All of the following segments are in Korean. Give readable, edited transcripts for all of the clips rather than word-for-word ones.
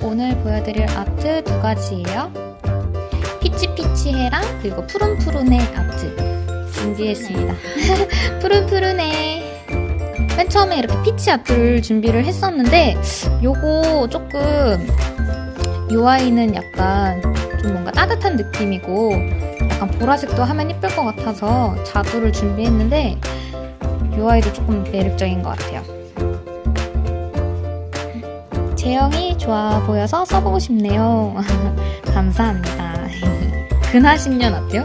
오늘 보여드릴 아트 두 가지예요. 피치피치해랑 그리고 푸른푸른해 아트 준비했습니다. 푸른푸른해. 맨 처음에 이렇게 피치 아트를 준비를 했었는데 요거 조금 요 아이는 약간 좀 뭔가 따뜻한 느낌이고 약간 보라색도 하면 예쁠 것 같아서 자두를 준비했는데 요 아이도 조금 매력적인 것 같아요. 제형이 좋아 보여서 써보고 싶네요. 감사합니다. 근하 10년 어때요?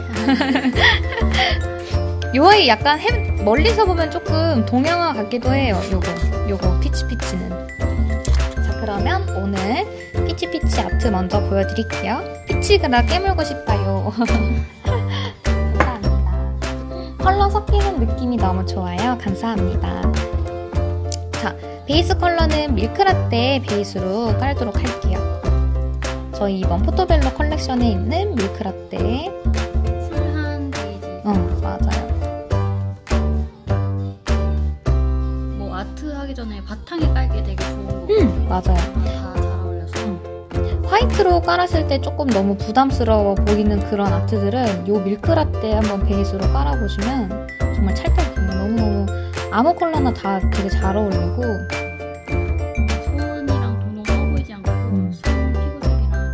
요 아이 약간 멀리서 보면 조금 동양화 같기도 해요. 요거 피치피치는. 자, 그러면 오늘 피치피치 아트 먼저 보여드릴게요. 피치가 나 깨물고 싶어요. 감사합니다. 컬러 섞이는 느낌이 너무 좋아요. 감사합니다. 자, 베이스 컬러는 밀크라떼 베이스로 깔도록 할게요. 저희 이번 포토벨로 컬렉션에 있는 밀크라떼. 풀한 베이지. 맞아요. 뭐 아트 하기 전에 바탕에 깔게 되게 좋은 거 같아요. 맞아요. 다 잘 어울려서. 화이트로 깔았을 때 조금 너무 부담스러워 보이는 그런 아트들은 요 밀크라떼 한번 베이스로 깔아보시면 정말 찰떡이에요. 너무너무 아무 컬러나 다 되게 잘 어울리고 손이랑 도 너무 써보이지 않고 손 피부색이랑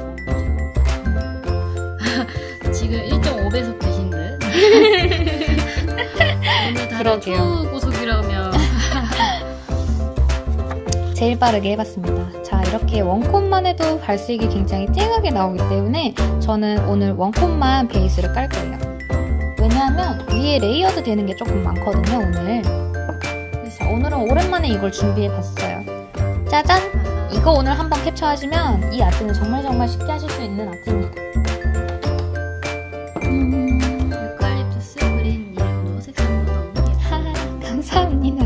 잘 어울리죠. 지금 1.5배속 되신 듯. 오늘 다들 초고속이라면 제일 빠르게 해봤습니다. 자, 이렇게 원콧만 해도 발색이 굉장히 쨍하게 나오기 때문에 저는 오늘 원콧만 베이스를 깔 거예요. 왜냐하면 위에 레이어드 되는 게 조금 많거든요, 오늘. 그래서 오늘은 오랜만에 이걸 준비해봤어요. 짜잔! 이거 오늘 한번 캡처하시면 이 아트는 정말 쉽게 하실 수 있는 아트입니다. 유칼립투스 그린 이름도 색상도 너무 예뻐요. 감사합니다.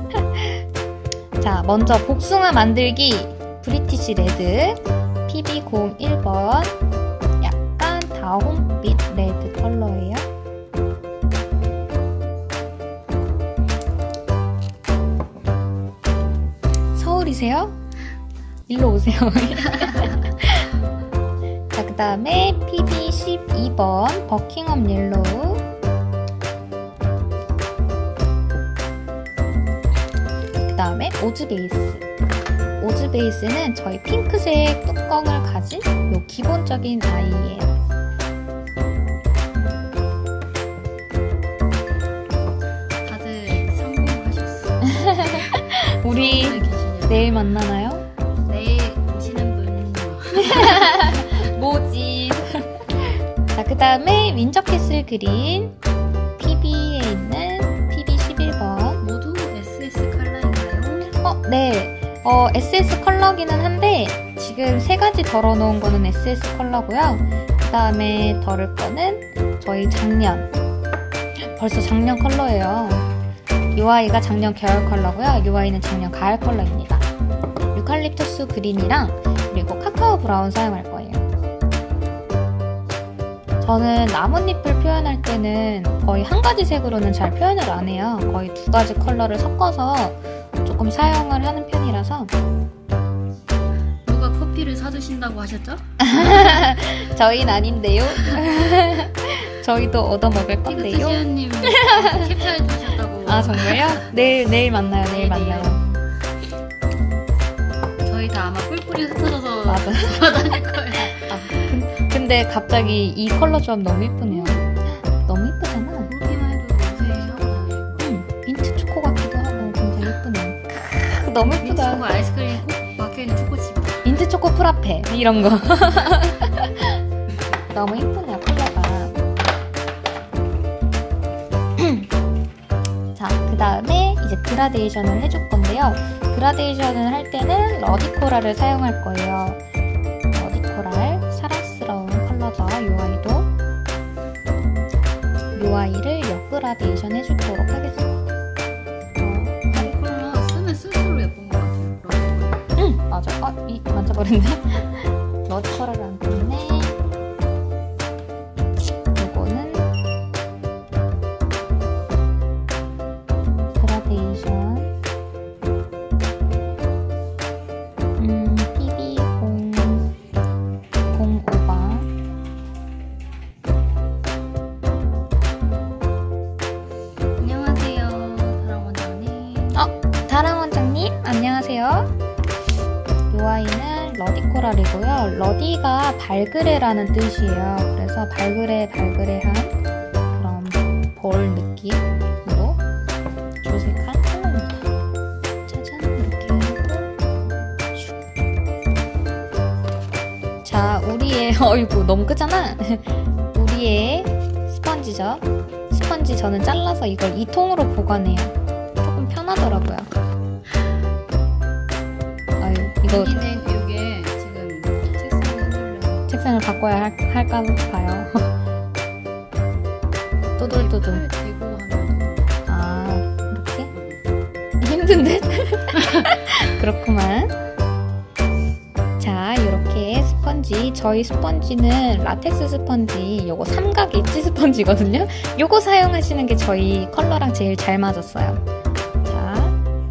자, 먼저 복숭아 만들기 브리티시 레드 PB01번 약간 다홍빛 레드 컬러예요. 서울이세요? 일로 오세요. 자, 그 다음에 PB12번 버킹엄 옐로우. 그 다음에 오즈 베이스. 오즈 베이스는 저희 핑크색 뚜껑을 가진 요 기본적인 아이예요. 다들 성공하셨어. 우리 내일 만나나요? 내일 오시는 분 뭐지? 자, 그 다음에 윈저캐슬 그린 PB에 있는 PB11번. 모두 SS 컬러인가요? 네. SS 컬러기는 한데 지금 3가지 덜어놓은 거는 SS 컬러고요. 그 다음에 덜을 거는 저희 작년. 벌써 작년 컬러예요. 이 아이가 작년 겨울 컬러고요. 이 아이는 작년 가을 컬러입니다. 유칼립투스 그린이랑 그리고 카카오 브라운 사용할 거예요. 저는 나뭇잎을 표현할 때는 거의 한 가지 색으로는 잘 표현을 안 해요. 거의 2가지 컬러를 섞어서 조금 사용을 하는 편이라서. 누가 커피를 사주신다고 하셨죠? 저희는 아닌데요. 저희도 얻어먹을 건데요. 시연님 캡처해 주셨다고. 아, 정말요? 내일 만나요. 내일 만나요. 저희 다 아마 뿔뿔이 흩어져서 맞아. 돌아다닐 거예요. 근데 갑자기 이 컬러 조합 너무 예쁘네요. 너무 예쁘잖아. 보기만 해도 요새 하고 다니고. 민트 초코 같기도 하고 굉장히 예쁘네요. 너무 민트 예쁘다. 초코 아이스크림 꼭 박혀있는 초코칩. 민트 초코 프라페 이런 거. 너무 예쁘네요, 컬러가. 자, 그 다음에 이제 그라데이션을 해줄 건데요. 그라데이션을 할 때는 러디코랄을 사용할 거예요. 러디코랄, 사랑스러운 컬러죠, 요 아이도. 요 아이를 역그라데이션 해주도록 하겠습니다. 컬러 쓰면 쓸수록 예쁜 것 같아요. 맞아. 이 만져버렸네. 러디코랄을 안 떴네. 요거는 그라데이션 PB01 러디 러디가 발그레라는 뜻이에요. 그래서 발그레한 그런 볼 느낌으로 조색한 컬러입니다. 짜잔, 이렇게 하고 자, 우리의 어이구 너무 크잖아. 우리의 스펀지죠. 스펀지 저는 잘라서 이걸 2통으로 보관해요. 조금 편하더라고요. 아유, 이거 언니는 이게 지금 책상을 바꿔야 할까 봐요. 또돌또돌. 대고 하면 아, 이렇게? 힘든데? 그렇구만. 자, 이렇게 스펀지. 저희 스펀지는 라텍스 스펀지, 요거 삼각 엣지 스펀지거든요. 요거 사용하시는 게 저희 컬러랑 제일 잘 맞았어요. 자,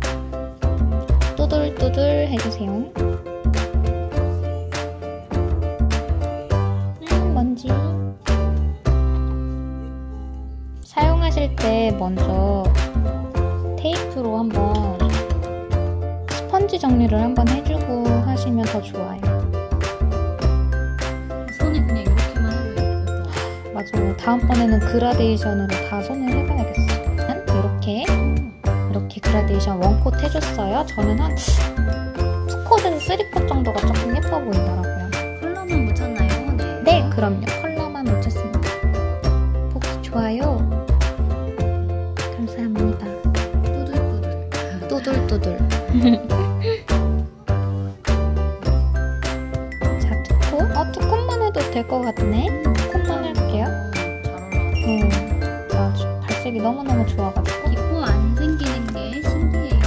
또돌또돌 해주세요. 먼지. 사용하실 때 먼저 테이프로 한번 스펀지 정리를 한번 해주고 하시면 더 좋아요. 손에 그냥 이렇게만 해도 예쁘다. 맞아요. 다음번에는 그라데이션으로 다 손을 해봐야겠어요. 이렇게 그라데이션 원콧 해줬어요. 저는 한 2콧에서 3콧 정도가 조금 예뻐 보이더라고요. 컬러만 묻혔나요? 네. 네, 그럼요. 컬러만 묻혔습니다. 보기 좋아요. 감사합니다. 또들또들. 또돌또돌. 자, 2콧? 2콧만 해도 될 것 같네. 콧만 할게요. 잘 올라왔어. 자, 발색이 너무너무 좋아가지고. 기포 안 생기는 게 신기해요.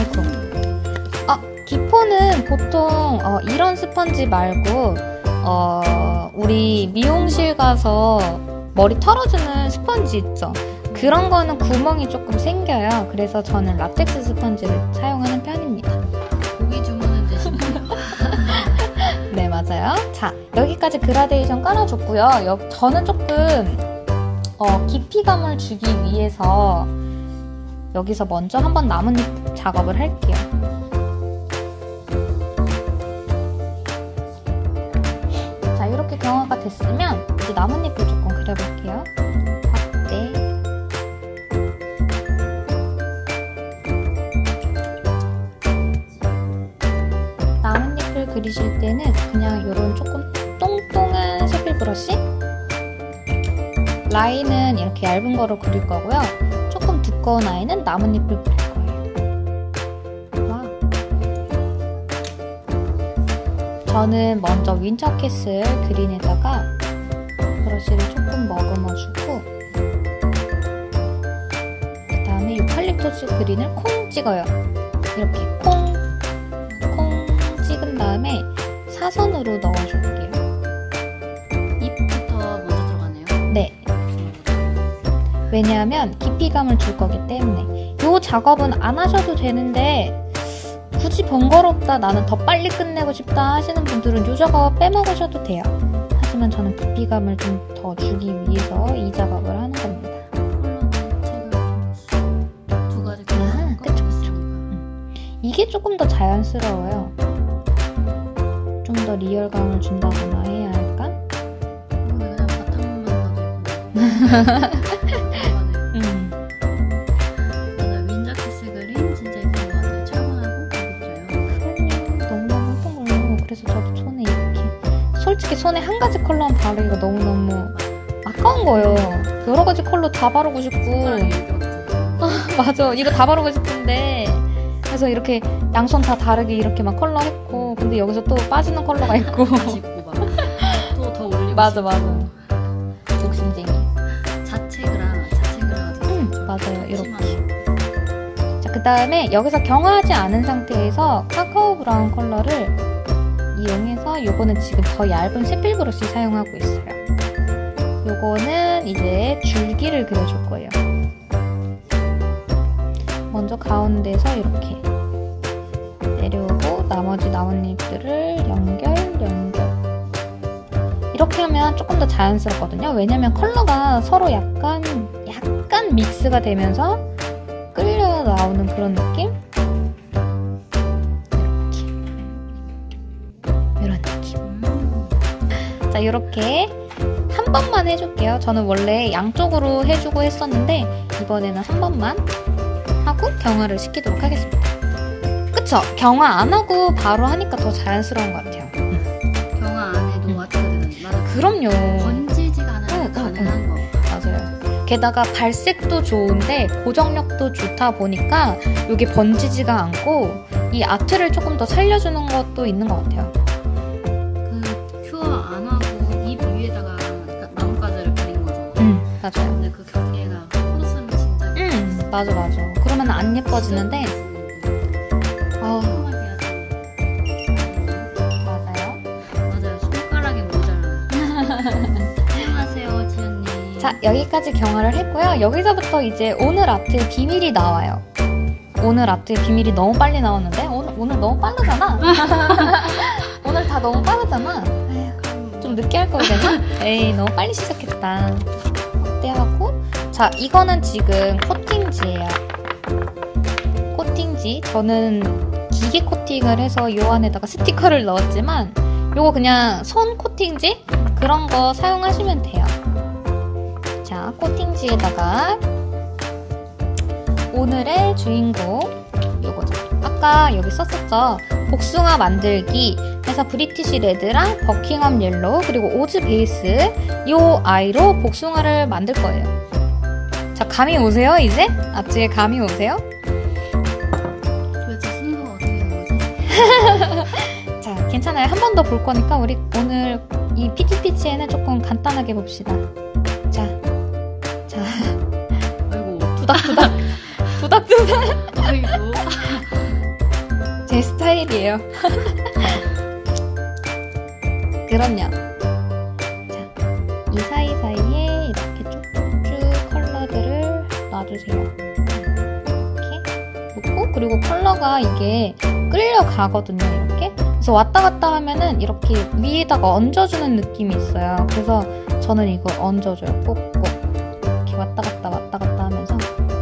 기포는 보통 이런 스펀지 말고 우리 미용실 가서 머리 털어주는 스펀지 있죠. 그런 거는 구멍이 조금 생겨요. 그래서 저는 라텍스 스펀지를 사용하는 편입니다. 고기 주문은 되시나요? 네, 맞아요. 자, 여기까지 그라데이션 깔아줬고요. 저는 조금 깊이감을 주기 위해서 여기서 먼저 한번 나뭇잎 작업을 할게요. 자, 이렇게 경화가 됐으면 이제 나뭇잎을 조금 그려볼게요. 막대. 나뭇잎을 그리실 때는 그냥 이런 조금 똥똥한 색필 브러쉬? 라인은 이렇게 얇은 거로 그릴 거고요. 조금 두꺼운 아이는 나뭇잎을 그릴 거예요. 와. 저는 먼저 윈터캐슬 그린에다가 브러쉬를 조금 머금어주고 그 다음에 유칼립투스 그린을 콩 찍어요. 이렇게 콩 찍은 다음에 사선으로 넣어줄게요. 잎부터 먼저 들어가네요. 네. 왜냐하면 깊이감을 줄 거기 때문에. 이 작업은 안 하셔도 되는데 굳이 번거롭다, 나는 더 빨리 끝내고 싶다 하시는 분들은 이 작업 빼먹으셔도 돼요. 하지만 저는 깊이감을 좀 더 주기 위해서 이 작업을 하는 겁니다. 컬러는 두 가지 컬러. 그쵸. 이게 조금 더 자연스러워요. 좀 더 리얼감을 준다거나 해야 할까? 그냥 바탕만 봐도 맞아, 윈자켓스 그린 진짜 예쁜 것 같아요. 차분하고 고급져요. 너무너무 예쁜 걸로. 그래서 저도 손에 이렇게 솔직히 손에 한 가지 컬러만 바르기가 너무너무 아까운 거예요. 여러 가지 컬러 다 바르고 싶고. 맞아, 이거 다 바르고 싶은데 그래서 이렇게 양손 다 다르게 이렇게 막 컬러 했고, 근데 여기서 또 빠지는 컬러가 있고. 또 더 올리고 맞아. 욕심쟁이. 자체그라 맞아요. 이렇게. 자, 그 다음에 여기서 경화하지 않은 상태에서 카카오 브라운 컬러를 이용해서 요거는 지금 더 얇은 색필 브러쉬 사용하고 있어요. 요거는 이제 줄기를 그려줄 거예요. 먼저 가운데서 이렇게 내려오고 나머지 나뭇잎들을 연결 이렇게 하면 조금 더 자연스럽거든요. 왜냐면 컬러가 서로 약간 믹스가 되면서 끌려 나오는 그런 느낌? 이렇게 이런 느낌. 자, 이렇게 한 번만 해줄게요. 저는 원래 양쪽으로 해주고 했었는데 이번에는 한 번만 하고 경화를 시키도록 하겠습니다. 그쵸? 경화 안 하고 바로 하니까 더 자연스러운 것 같아요. 경화 안 해도 와트가 되는. 맞아. 그럼요. 번지지가 않아도 가능한 거. 맞아요. 게다가 발색도 좋은데 고정력도 좋다 보니까 이게 번지지가 않고 이 아트를 조금 더 살려주는 것도 있는 것 같아요. 그 큐어 안 하고 입 위에다가 나뭇가지를 그린 거죠. 맞아요. 근데 그 경계가 풀었으면 진짜. 맞아. 그러면 안 예뻐지는데. 꼼꼼하게 해야 돼. 맞아요. 손가락이 모자라요. 안녕하세요, 지연님. 자, 여기까지 경화를 했고요. 여기서부터 이제 오늘 아트의 비밀이 나와요. 오늘 아트의 비밀이 너무 빨리 나왔는데 오늘 너무 빠르잖아. 오늘 다 너무 빠르잖아. 에휴, 좀 늦게 할 걸 그랬나? 에이, 너무 빨리 시작했다. 어때 하고, 자, 이거는 지금 코팅지예요. 코팅지. 저는 기계 코팅을 해서 요 안에다가 스티커를 넣었지만 요거 그냥 손 코팅지? 그런 거 사용하시면 돼요. 자, 코팅지에다가 오늘의 주인공 요거죠. 아까 여기 썼었죠. 복숭아 만들기 해서 브리티시 레드랑 버킹엄 옐로우 그리고 오즈 베이스 요 아이로 복숭아를 만들 거예요. 자, 감이 오세요 이제? 아트에 감이 오세요? 도대체 순서가 어떻게 되는 거지? 자, 괜찮아요. 한 번 더 볼 거니까 우리 오늘 이 피치피치에는 조금 간단하게 봅시다. 자, 아이고. 두닥두닥 아이고. 제 스타일이에요. 그럼요. 자, 이 사이사이에 이렇게 쭉쭉 컬러들을 놔주세요. 이렇게 놓고, 그리고 컬러가 이게 끌려가거든요, 이렇게. 그래서 왔다 갔다 하면은 이렇게 위에다가 얹어주는 느낌이 있어요. 그래서 저는 이걸 얹어줘요, 꼭꼭. 이렇게 왔다 갔다 하면서.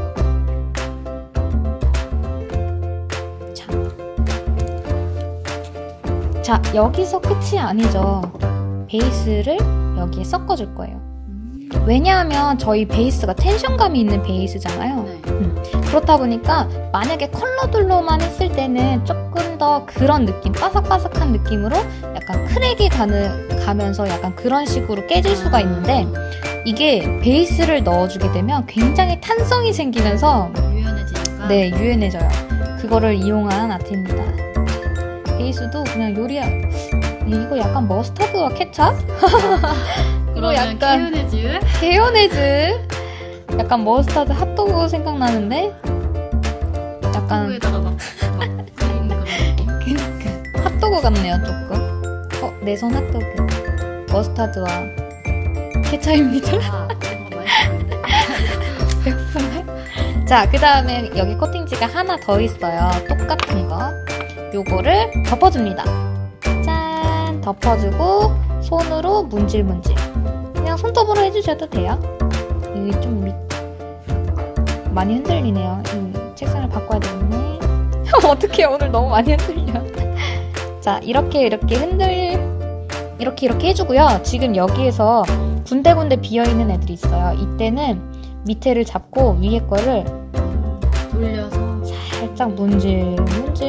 자, 여기서 끝이 아니죠. 베이스를 여기에 섞어줄 거예요. 왜냐하면 저희 베이스가 텐션감이 있는 베이스잖아요. 네. 그렇다 보니까 만약에 컬러들로만 했을 때는 조금 더 그런 느낌, 바삭바삭한 느낌으로 약간 크랙이 가면서 약간 그런 식으로 깨질 수가 있는데 이게 베이스를 넣어주게 되면 굉장히 탄성이 생기면서 유연해지니까. 네, 유연해져요. 그거를 이용한 아트입니다. 베이스도 그냥 이거 약간 머스타드와 케찹? 이거 약간 케요네즈 약간 머스타드 핫도그 생각나는데 약간 핫도그에다가 막 그린 그런 느낌? 핫도그 같네요 조금. 내 손 핫도그 머스타드와 케찹입니다. 아, 이거 맛있는데? 배고픈데? 자, 그 다음에 여기 코팅지가 하나 더 있어요. 똑같은 거. 요거를 덮어줍니다. 짠! 덮어주고 손으로 문질문질. 그냥 손톱으로 해주셔도 돼요. 여기 좀 많이 흔들리네요. 책상을 바꿔야 되겠네. 어떡해, 오늘 너무 많이 흔들려. 자, 이렇게 해주고요. 지금 여기에서 군데군데 비어있는 애들이 있어요. 이때는 밑에를 잡고 위에 거를 돌려서 살짝 문질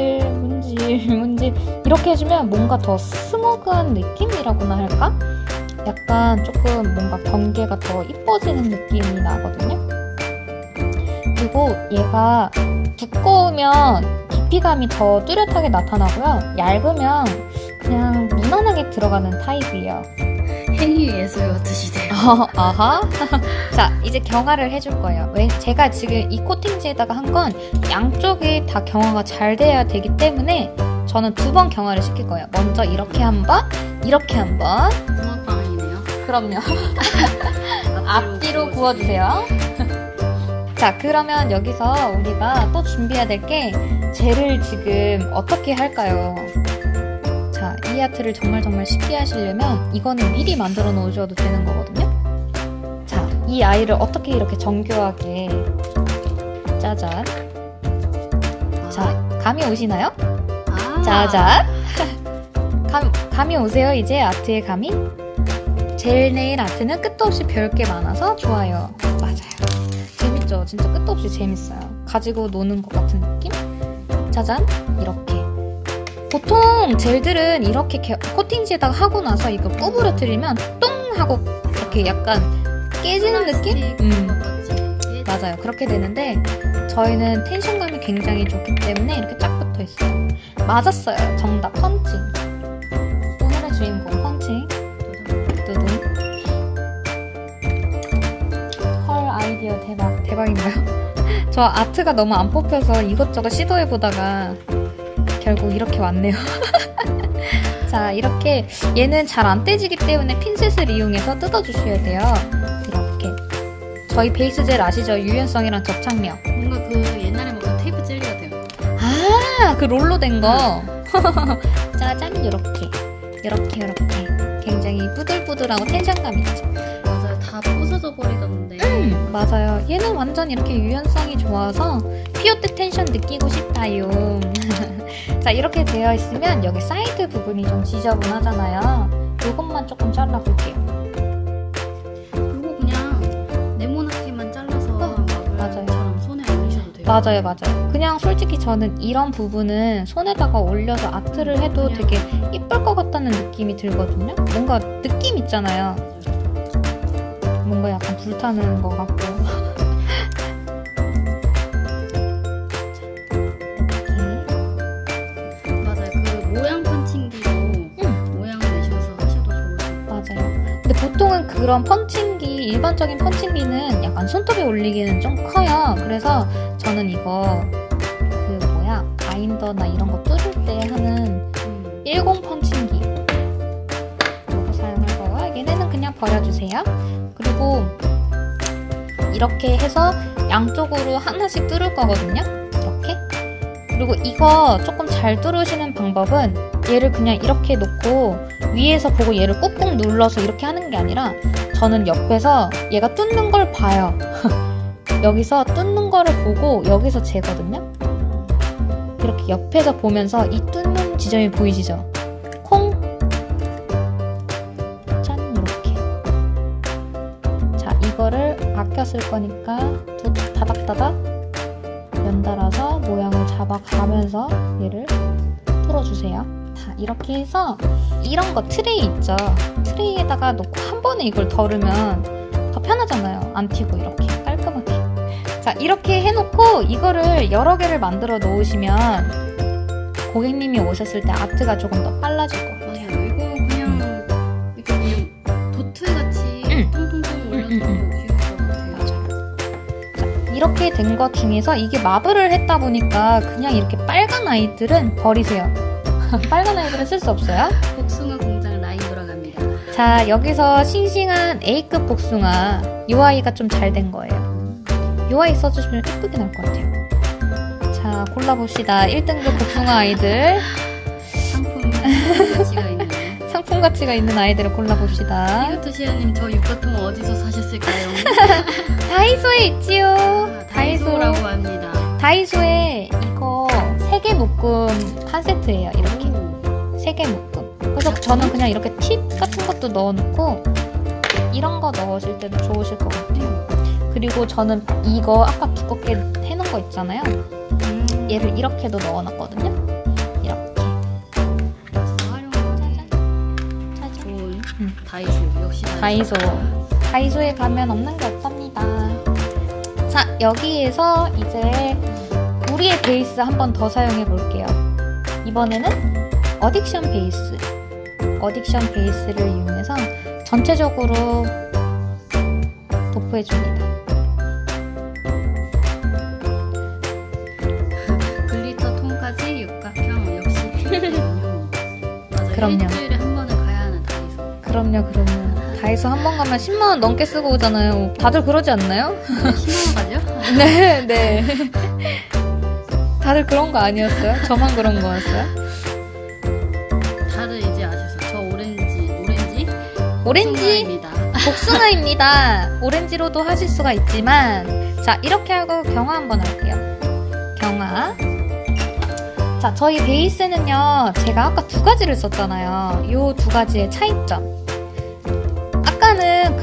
이렇게 해주면 뭔가 더 스모그한 느낌이라고나 할까? 약간 조금 뭔가 경계가 더 이뻐지는 느낌이 나거든요. 그리고 얘가 두꺼우면 깊이감이 더 뚜렷하게 나타나고요. 얇으면 그냥 무난하게 들어가는 타입이에요. 행위 예술 같으시대요. 아하. 자, 이제 경화를 해줄 거예요. 제가 지금 이 코팅지에다가 한 건 양쪽이 다 경화가 잘 돼야 되기 때문에 저는 2번 경화를 시킬 거예요. 먼저 이렇게 한 번, 이렇게 한 번. 붕어빵이네요. 그럼요. 앞뒤로 구워주세요. 자, 그러면 여기서 우리가 또 준비해야 될 게 젤을 지금 어떻게 할까요? 자, 이 아트를 정말 쉽게 하시려면 이거는 미리 만들어 놓으셔도 되는 거거든요. 자, 이 아이를 어떻게 이렇게 정교하게 짜잔. 자, 감이 오시나요? 짜잔. 감이 오세요, 이제 아트의 감이? 젤 네일 아트는 끝도 없이 배울 게 많아서 좋아요. 맞아요. 재밌죠? 진짜 끝도 없이 재밌어요. 가지고 노는 것 같은 느낌? 짜잔! 이렇게. 보통 젤들은 이렇게 코팅지에다가 하고 나서 이거 구부러뜨리면 똥! 하고 이렇게 약간 깨지는 느낌? 맞아요. 그렇게 되는데 저희는 텐션감이 굉장히 좋기 때문에 이렇게 쫙 붙어 있어요. 맞았어요. 정답. 펀칭. 오늘의 주인공 펀칭. 두둥. 헐, 아이디어 대박. 대박인가요? 저 아트가 너무 안 뽑혀서 이것저것 시도해보다가 결국 이렇게 왔네요. 자, 이렇게 얘는 잘 안 떼지기 때문에 핀셋을 이용해서 뜯어주셔야 돼요. 이렇게. 저희 베이스 젤 아시죠? 유연성이랑 접착력. 뭔가 그 옛날에 먹던 테이프 젤리 같아요. 아, 그 롤로 된 거. 짜잔, 요렇게. 요렇게. 굉장히 부들부들하고 텐션감 있죠. 맞아요. 다 부서져 버리던데. 맞아요. 얘는 완전 이렇게 유연성이 좋아서 피오 때 텐션 느끼고 싶다요. 자, 이렇게 되어 있으면 여기 사이드 부분이 좀 지저분하잖아요. 요것만 조금 잘라볼게요. 이거 그냥 네모나게만 잘라서 마블처럼 손에 올리셔도 돼요. 맞아요. 그냥 솔직히 저는 이런 부분은 손에다가 올려서 아트를 해도 되게 이쁠 것 같다는 느낌이 들거든요. 뭔가 느낌 있잖아요. 뭔가 약간 불타는 것 같고. 맞아요. 그 모양 펀칭기로 모양을 내셔서 하셔도 좋아요. 맞아요. 근데 보통은 그런 펀칭기, 일반적인 펀칭기는 약간 손톱에 올리기는 좀 커요. 그래서 저는 이거 바인더나 이런 거 뚫을 때 하는 10 펀칭기 이거 사용할 거고요. 얘네는 그냥 버려주세요. 그리고 이렇게 해서 양쪽으로 하나씩 뚫을 거거든요. 이렇게. 그리고 이거 조금 잘 뚫으시는 방법은 얘를 그냥 이렇게 놓고 위에서 보고 얘를 꾹꾹 눌러서 이렇게 하는 게 아니라 저는 옆에서 얘가 뚫는 걸 봐요. 여기서 뚫는 거를 보고 여기서 재거든요. 이렇게 옆에서 보면서 이 뚫는 지점이 보이시죠? 콩! 짠! 이렇게. 자, 이거를 아껴 쓸 거니까 다닥다닥 연달아서 모양을 잡아가면서 얘를 뚫어주세요. 자, 이렇게 해서 이런 거 트레이 있죠? 트레이에다가 놓고 한 번에 이걸 덜으면 더 편하잖아요. 안 튀고 이렇게 깔끔하게. 자, 이렇게 해놓고 이거를 여러 개를 만들어 놓으시면 고객님이 오셨을 때 아트가 조금 더 빨라질 것 같아요. 맞아요. 이거 그냥 도트같이 통통통 올려도 귀여울 것 같아요. 맞아요. 자, 이렇게 된 것 중에서 이게 마블을 했다 보니까 그냥 이렇게 빨간 아이들은 버리세요. 빨간 아이들은 쓸 수 없어요. 복숭아 공장 라인 돌아갑니다. 자, 여기서 싱싱한 A급 복숭아 이 아이가 좀 잘 된 거예요. 이 아이 써주시면 예쁘게 나올 것 같아요. 자, 골라봅시다. 1등급 복숭아 아이들. 상품 가치가 있는. 상품 가치가 있는 아이들을 골라봅시다. 이것도 시아님 저 육가통 어디서 사셨을까요? 다이소에 있지요. 다이소라고 합니다. 다이소에 이거 3개 묶음 한 세트예요. 이렇게 3개 묶음. 그래서 저는 그냥 이렇게 팁 같은 것도 넣어놓고 이런 거 넣으실 때도 좋으실 것 같아요. 그리고 저는 이거 아까 두껍게 해놓은 거 있잖아요. 얘를 이렇게도 넣어놨거든요. 이렇게. 활용하기 좋은 다이소. 역시 다이소. 다이소에 가면 없는 게 없답니다. 자, 여기에서 이제 우리의 베이스 한 번 더 사용해 볼게요. 이번에는 어딕션 베이스. 어딕션 베이스를 이용해서 전체적으로 도포해줍니다. 글리터 통까지 육각형 역시 필수군요. 맞아요. 그럼요. 일주일에 한 번은 가야 하는 다이소. 그럼요. 다이소 한 번 가면 10만원 넘게 쓰고 오잖아요. 다들 그러지 않나요? 10만원 가죠? 네. 다들 그런 거 아니었어요? 저만 그런 거였어요? 다들 이제 아셨어요. 저 오렌지? 복숭아입니다. 오렌지로도 하실 수가 있지만, 자, 이렇게 하고 경화 한번 할게요. 경화. 자, 저희 베이스는요, 제가 아까 2가지를 썼잖아요. 요 2가지의 차이점. 아까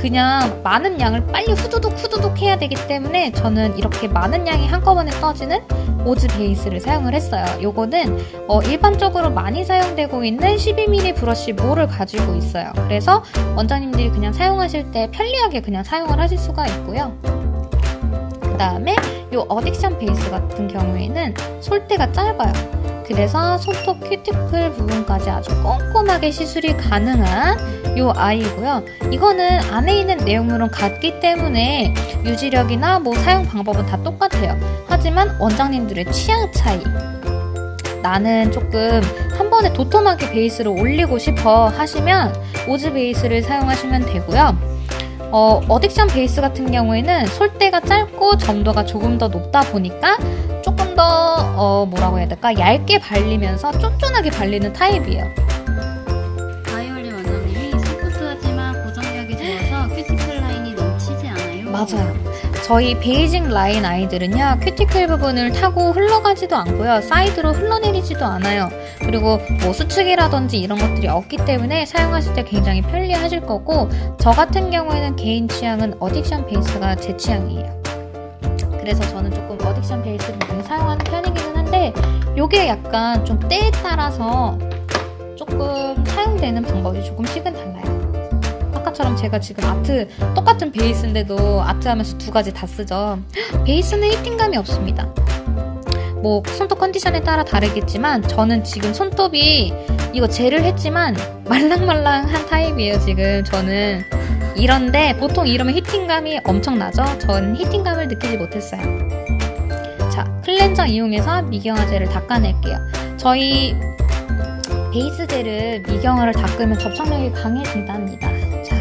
그냥 많은 양을 빨리 후두둑 해야 되기 때문에 저는 이렇게 많은 양이 한꺼번에 떠지는 오즈 베이스를 사용을 했어요. 요거는 일반적으로 많이 사용되고 있는 12mm 브러쉬 몰을 가지고 있어요. 그래서 원장님들이 그냥 사용하실 때 편리하게 그냥 사용을 하실 수가 있고요. 그 다음에 요 어딕션 베이스 같은 경우에는 솔대가 짧아요. 그래서 손톱 큐티클 부분까지 아주 꼼꼼하게 시술이 가능한 요 아이고요. 이거는 안에 있는 내용물은 같기 때문에 유지력이나 뭐 사용 방법은 다 똑같아요. 하지만 원장님들의 취향 차이, 나는 조금 한 번에 도톰하게 베이스를 올리고 싶어 하시면 오즈 베이스를 사용하시면 되고요. 어딕션 베이스 같은 경우에는 솔대가 짧고 점도가 조금 더 높다 보니까 조금 더 뭐라고 해야 될까? 얇게 발리면서 쫀쫀하게 발리는 타입이에요. 바이올린 원장님이 소프트하지만 고정력이 좋아서 큐티클 라인이 넘치지 않아요. 맞아요. 저희 베이징 라인 아이들은요, 큐티클 부분을 타고 흘러가지도 않고요, 사이드로 흘러내리지도 않아요. 그리고 뭐 수축이라든지 이런 것들이 없기 때문에 사용하실 때 굉장히 편리하실 거고, 저 같은 경우에는 개인 취향은 어딕션 베이스가 제 취향이에요. 그래서 저는 조금 어딕션 베이스를 많이 사용하는 편이기는 한데, 요게 약간 좀 때에 따라서 조금 사용되는 방법이 조금씩은 달라요. 아까처럼 제가 지금 아트 똑같은 베이스인데도 아트하면서 두 가지 다 쓰죠. 베이스는 히팅감이 없습니다. 뭐 손톱 컨디션에 따라 다르겠지만 저는 지금 손톱이 이거 젤을 했지만 말랑말랑한 타입이에요. 지금 저는 이런데 보통 이러면 히팅감이 엄청나죠. 전 히팅감을 느끼지 못했어요. 자, 클렌저 이용해서 미경화 젤을 닦아낼게요. 저희 베이스 젤을 미경화를 닦으면 접착력이 강해진답니다. 자,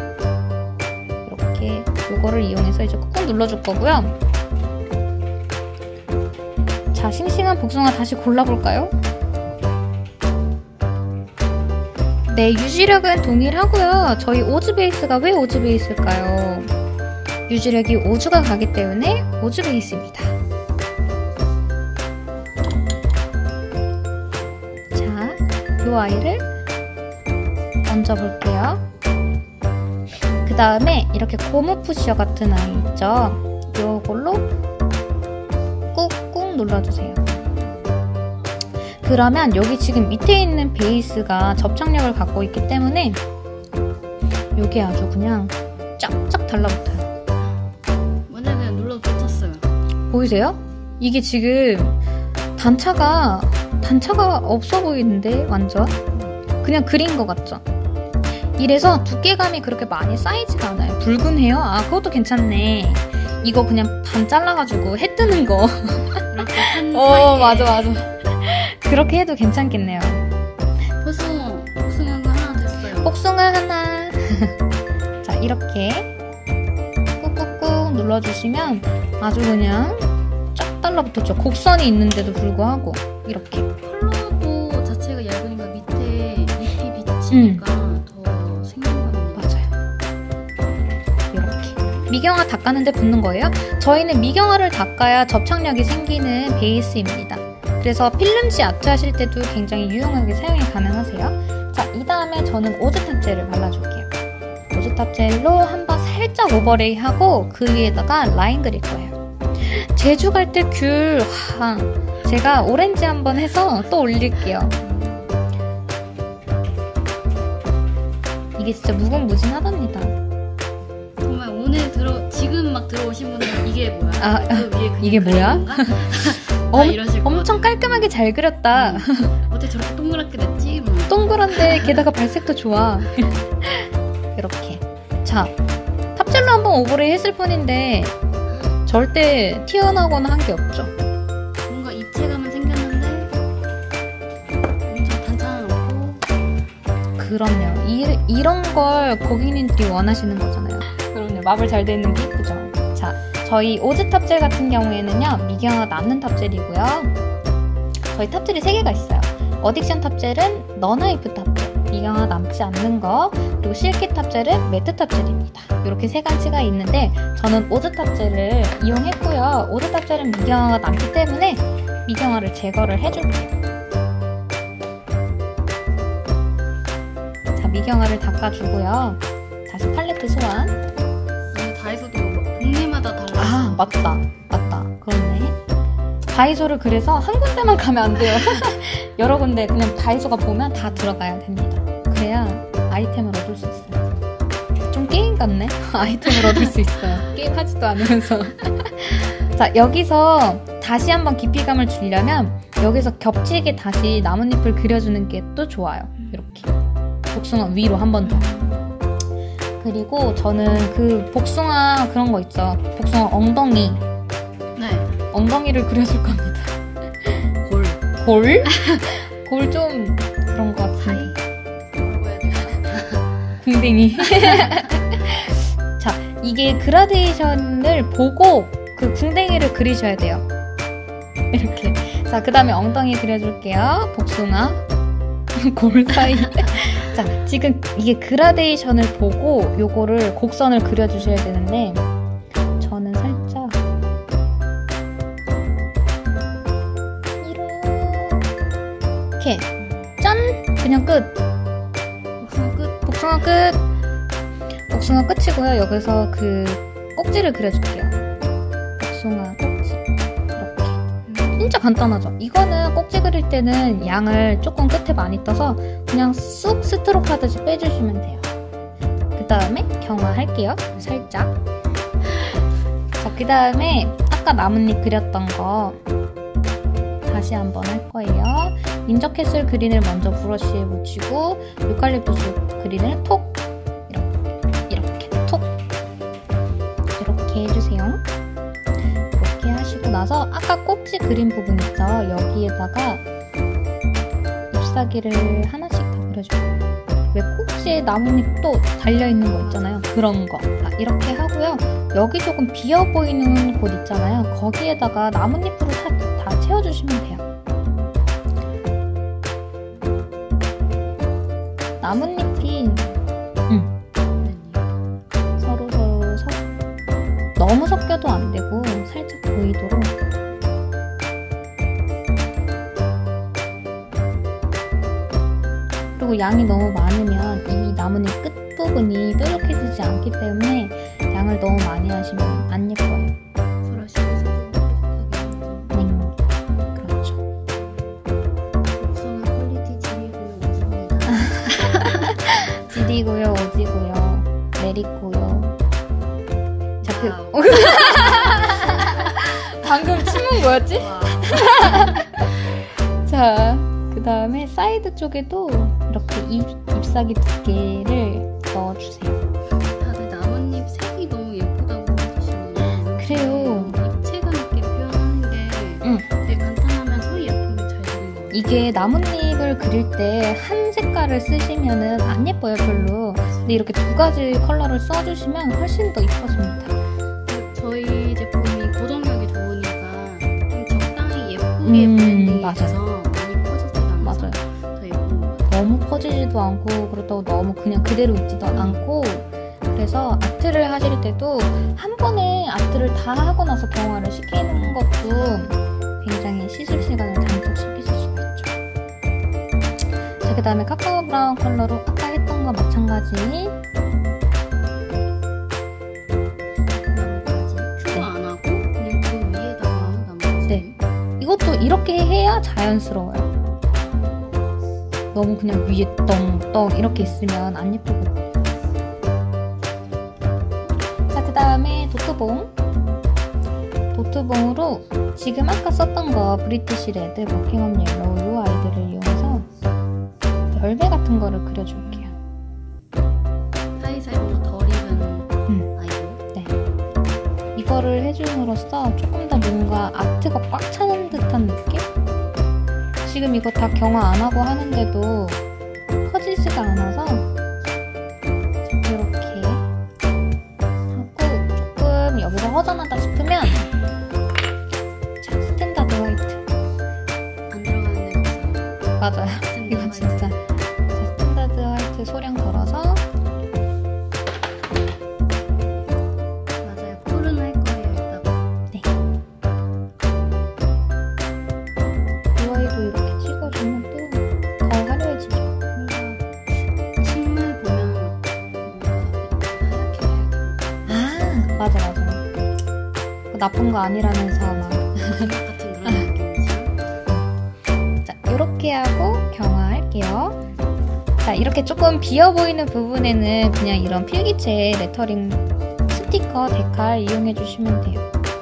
이렇게 요거를 이용해서 이제 꾹꾹 눌러줄 거고요. 자, 싱싱한 복숭아 다시 골라볼까요? 네, 유지력은 동일하고요. 저희 오즈 베이스가 왜 오즈 베이스일까요? 유지력이 5주가 가기 때문에 오즈 베이스입니다. 자, 요 아이를 얹어볼게요. 그 다음에 이렇게 고무 푸시어 같은 아이 있죠? 요걸로 꾹꾹 눌러주세요. 그러면 여기 지금 밑에 있는 베이스가 접착력을 갖고 있기 때문에 요게 아주 그냥 쫙쫙 달라붙어요. 완전 그냥 눌러 붙었어요. 보이세요? 이게 지금 단차가 없어 보이는데 완전 그냥 그린 것 같죠? 이래서 두께감이 그렇게 많이 쌓이지가 않아요. 붉은해요? 아, 그것도 괜찮네. 이거 그냥 반 잘라가지고 해 뜨는 거. 이렇게 한 사이에 맞아. 그렇게 해도 괜찮겠네요. 복숭아가 하나 됐어요. 복숭아 하나. 자, 이렇게 꾹꾹꾹 눌러주시면 아주 그냥 쫙 달라붙었죠. 곡선이 있는데도 불구하고 이렇게. 컬러도 자체가 얇으니까 밑에 잎이 비치니까 더 생동감이 맞아요. 이렇게 미경화 닦았는데 붙는 거예요. 저희는 미경화를 닦아야 접착력이 생기는 베이스입니다. 그래서 필름지 아트 하실 때도 굉장히 유용하게 사용이 가능하세요. 자, 이 다음에 저는 오즈탑 젤을 발라줄게요. 오즈탑 젤로 한번 살짝 오버레이 하고 그 위에다가 라인 그릴 거예요. 제주 갈 때 귤, 제가 오렌지 한번 해서 또 올릴게요. 이게 진짜 무궁무진하답니다. 정말 오늘 지금 막 들어오신 분들은 이게 뭐야? 그 위에 그냥 이게 뭐야? 이러실 것 엄청 깔끔하게 잘 그렸다. 어떻게 저렇게 동그랗게 됐지? 동그란데 게다가 발색도 좋아. 이렇게. 자, 탑젤로 한번 오버레이 했을 뿐인데 절대 튀어나오거나 한 게 없죠. 뭔가 입체감은 생겼는데 엄청 단차는 없고. 그럼요. 이런 걸 고객님들이 원하시는 거잖아요. 그럼요. 마블 잘 되는 게 이쁘죠. 자, 저희 오즈 탑젤 같은 경우에는요, 미경화 남는 탑젤이고요. 저희 탑젤이 3개가 있어요. 어딕션 탑젤은 너나이프 탑젤, 미경화 남지 않는 거, 그리고 실키 탑젤은 매트 탑젤입니다. 이렇게 3가지가 있는데 저는 오즈 탑젤을 이용했고요. 오즈 탑젤은 미경화가 남기 때문에 미경화를 제거를 해줄게요. 자, 미경화를 닦아주고요. 다시 팔레트 소환. 다이소도 동네마다 달라서. 아, 맞다. 그렇네. 다이소를 그래서 한 군데만 가면 안 돼요. 여러 군데 그냥 다이소가 보면 다 들어가야 됩니다. 그래야 아이템을 얻을 수 있어요. 좀 게임 같네? 아이템을 얻을 수 있어요. 게임 하지도 않으면서. 자, 여기서 다시 한번 깊이감을 주려면 여기서 겹치게 다시 나뭇잎을 그려주는 게 또 좋아요. 이렇게 복숭아 위로 한 번 더. 그리고 저는 그 복숭아 그런 거 있죠. 복숭아 엉덩이. 네. 엉덩이를 그려줄 겁니다. 골? 골 좀 그런 거 같은데. 뭐라고 해야 되나? 궁뎅이. 자, 이게 그라데이션을 보고 그 궁뎅이를 그리셔야 돼요. 이렇게. 자, 그 다음에 엉덩이 그려줄게요. 복숭아. 골 사이. 자, 지금 이게 그라데이션을 보고 요거를 곡선을 그려주셔야 되는데 저는 살짝 이렇게 짠! 그냥 끝! 복숭아 끝! 복숭아 끝이고요. 여기서 그 꼭지를 그려줄게요. 복숭아 꼭지. 이렇게. 진짜 간단하죠? 이거는 꼭지 그릴 때는 양을 조금 끝에 많이 떠서 그냥 쑥 스트로크 하듯이 빼주시면 돼요. 그 다음에 경화할게요. 살짝. 자, 그 다음에 아까 나뭇잎 그렸던 거 다시 한번 할 거예요. 인저캐슬 그린을 먼저 브러쉬에 묻히고 유칼립투스 그린을 톡 이렇게 톡 이렇게 해주세요. 이렇게 하시고 나서 아까 꼭지 그린 부분 있죠? 여기에다가 잎사귀를 하나씩 다 그려줘요. 왜 꼭지에 나뭇잎도 달려있는 거 있잖아요. 그런 거. 이렇게 하고요. 여기 조금 비어 보이는 곳 있잖아요. 거기에다가 나뭇잎으로 다 채워주시면 돼요. 나뭇잎이 서로 너무 섞여도 안 되고 살짝 보이도록 그리고 양이 너무 많으면 이 나뭇잎 끝부분이 뾰족해지지 않기 때문에 양을 너무 많이 하시면 안 예뻐요. 브러쉬에서 뾰족하게. 네, 그렇죠. 복숭아 퀄리티 지리고요, 오집니다. 지리고요, 오지고요, 내리고요. 자, 방금 침은 뭐였지? 자, 그 다음에 사이드 쪽에도 이렇게 잎사귀 2개를 넣어주세요. 다들 나뭇잎 색이 너무 예쁘다고 해주시네요. 그래요. 입체감 있게 표현하는 게 되게 간단하면서 예쁘게 잘 되는 것 같아요. 이게 나뭇잎을 그릴 때 한 색깔을 쓰시면은 안 예뻐요, 별로. 근데 이렇게 2가지 컬러를 써주시면 훨씬 더 이뻐집니다. 저희 제품이 고정력이 좋으니까 좀 적당히 예쁘게 브랜딩이 맞아요. 돼서 많이 퍼지지가 않아서 맞아요. 더 예쁜 것 같아요. 너무 퍼지지도 않고 그렇다고 너무 그냥 그대로 있지도 않고 그래서 아트를 하실 때도 한 번에 아트를 다 하고 나서 경화를 시키는 것도 굉장히 시술 시간을 단축시키실 수가 있죠. 자, 그 다음에 카카오 브라운 컬러로 아까 했던 거 마찬가지 나뭇가지 큐어 안 하고 그냥 그 위에다가 나뭇가지. 네. 이것도 이렇게 해야 자연스러워요. 너무 그냥 위에 떵떵 이렇게 있으면 안 예쁘거든요. 자, 그 다음에 도트봉. 도트봉으로 지금 아까 썼던 거 브리티시 레드, 버킹엄 옐로우 이 아이들을 이용해서 열매 같은 거를 그려줄게요. 사이사이 뭔가 덜 익은 아이들. 네. 이거를 해줌으로써 조금 더 뭔가 아트가 꽉 차는 듯한 느낌? 지금 이거 다 경화 안 하고 하는데도 퍼지지가 않아서 이렇게 하고 조금 여기가 허전하다 싶으면 자, 스탠다드 화이트. 안 들어가는 데가 맞아요. 이거 진짜 자, 스탠다드 화이트 소량 걸어서 맞아요. 푸른 할 거예요, 이따가. 네. 이 아이도 이렇게 찍어주면 또 더 화려해지죠. 뭔가 식물 보면 뭔가 이렇게 하얗게 나쁜 거 아니라면서 막. 같은 그런 느낌이죠. 자, 이렇게 하고 경화할게요. 자, 이렇게 조금 비어 보이는 부분에는 그냥 이런 필기체 레터링 스티커 데칼 이용해 주시면 돼요.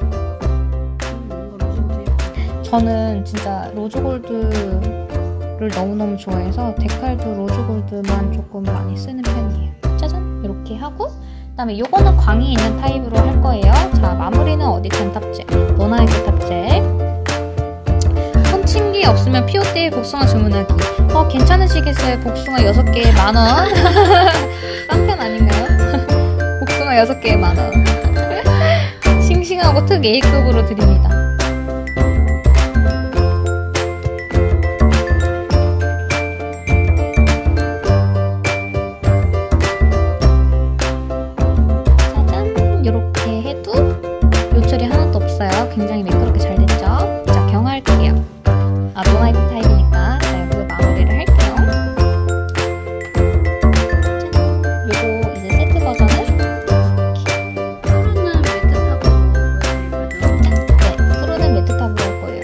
뭔가 로즈인데. 저는 진짜 로즈골드를 너무너무 좋아해서 데칼도 로즈골드만 조금 많이 쓰는 편이에요. 짜잔! 이렇게 하고 그다음에 요거는 광이 있는 타입으로 할 거예요. 자, 마무리는 어디칸 탑재, 노나이트 탑재. 펀칭기 없으면 피오테일 복숭아 주문하기. 괜찮으시겠어요? 복숭아 6개에 만원. 싼 편 아닌가요? 복숭아 6개에 만원. 싱싱하고 특 A급으로 드립니다. 짜잔! 이렇게 해도 요철이 하나도 없어요. 굉장히 매끄럽게 잘 됐죠? 자, 경화할게요. 노나이트 타입이니까. 자, 여기서 마무리를 할게요. 짠! 요거 이제 세트 버전은 푸르는 매트탑으로 보여드릴 거죠? 네, 푸르는 매트탑으로 할 거예요.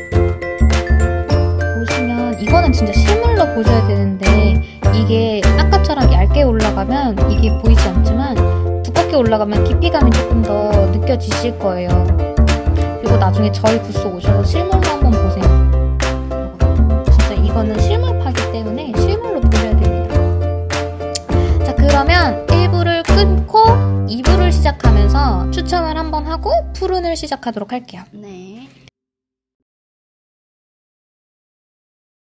보시면 이거는 진짜 실물로 보셔야 되는데 이게 아까처럼 얇게 올라가면 이게 보이지 않지만 두껍게 올라가면 깊이감이 조금 더 느껴지실 거예요. 그리고 나중에 저희 부스 오셔서 실물로 한번 보세요. 진짜 이거는 실물파기 때문에 실물로 보셔야 됩니다. 자, 그러면 1부를 끊고 2부를 시작하면서 추첨을 한번 하고 푸른을 시작하도록 할게요. 네.